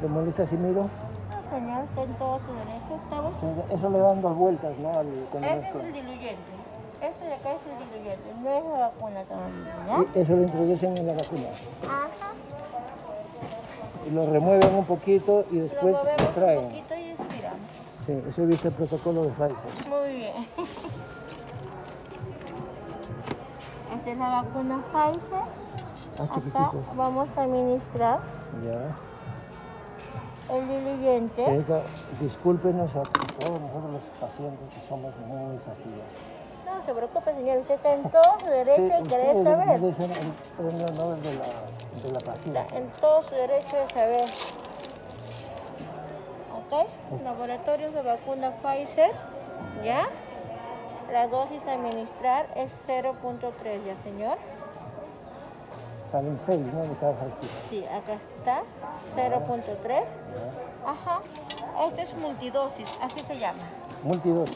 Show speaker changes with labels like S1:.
S1: ¿Le molesta si miro?
S2: No, señor, está en todo su derecho, ¿está bien?
S1: Sí, eso le dan 2 vueltas, ¿no? Cuando
S2: Este es
S1: mezcla.
S2: el diluyente. Este de acá es el diluyente, no es la vacuna todavía, ¿ya?
S1: Y eso lo introducen en la vacuna.
S2: Ajá.
S1: Y lo remueven un poquito y después
S2: Lo movemos
S1: extraen.
S2: un poquito y estiramos.
S1: Sí, eso he visto el protocolo de Pfizer.
S2: Muy bien. Esta es la vacuna Pfizer.
S1: Ah,
S2: Acá
S1: chiquitito.
S2: vamos a administrar
S1: Ya.
S2: el diluyente.
S1: Señorita, discúlpenos a todos nosotros los pacientes que somos muy fastidiosos.
S2: No se preocupe, señor, usted está en todo su derecho de querer
S1: usted
S2: saber.
S1: merecen el premio Nobel de la paciencia.
S2: Está en todo su derecho de saber. ¿Ok? Laboratorios de vacuna Pfizer, ¿ya? La dosis a administrar es 0.3, ¿ya, señor?
S1: Salen 6, ¿no? De cada frasquito.
S2: Sí, acá está, 0.3. Ajá. Este es multidosis, así se llama.
S1: Multidosis.